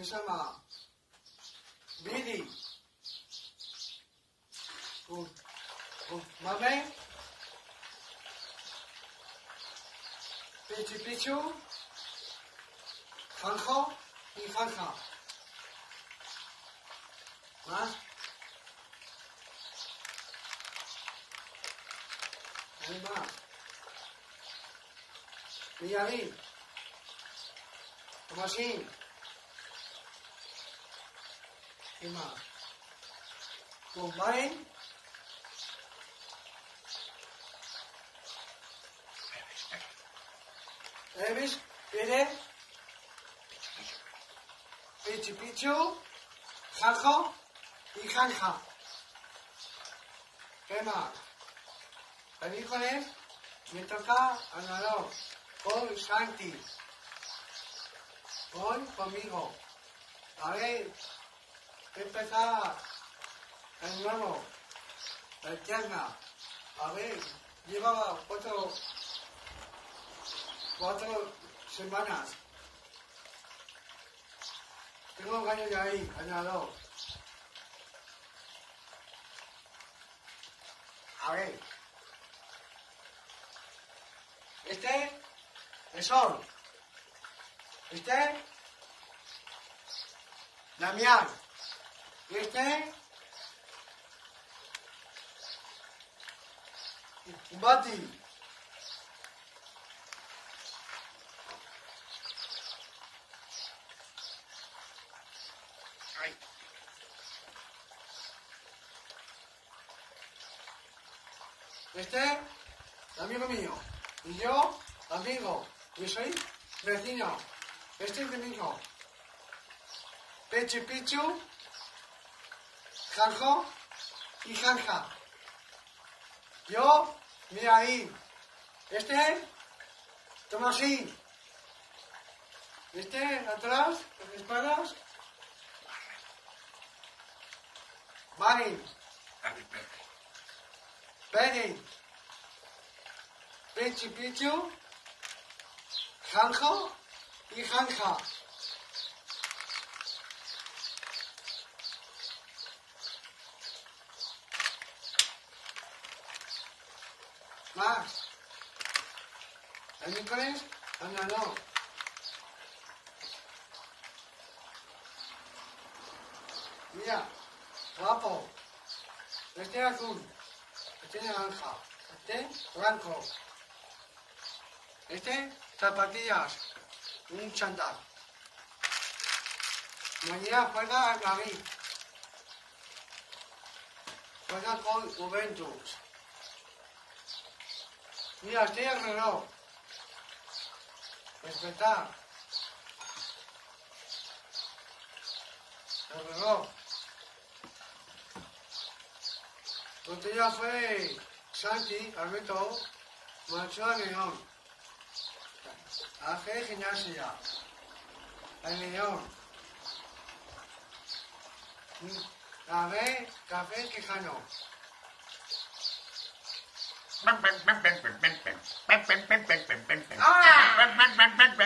se llama Bidi. Mame. Pichu Pichu. Janjo y Janja. ¿Más? Hay más. Millavín. Tomasín. ¿Qué más? Bombain. Evis. Pire. Pichu Pichu. Janjo y Janja. ¿Qué más? Películas. Me toca Anador. Con Santi. Hoy conmigo. A ver, empezar el nuevo, el Tierna. A ver, llevaba cuatro semanas. Tengo ganas de ahí, ganador. A ver. Este, el sol. Este, Damián. Y este, Bati. Este, amigo mío. Y yo, amigo. Yo soy vecino. Este es de mi hijo. Pichu Pichu, Janjo y Janja. Yo, mira ahí. Este, Tomasín. Este, atrás, con espadas. Marin. Benny. Pichu Pichu, Janjo y Janja. Más. El miércoles, anda no. Mira, guapo. Este azul. Este naranja. Este blanco. Este zapatillas. Un chándal. Mañana juega el Madrid. Juega con Juventus. Mira, este es el reloj. Respetar. El reloj. Otro día fue Santi, Alberto, marchó a León. Hace gimnasia. El León. A ver, café quejano. ¡Ah!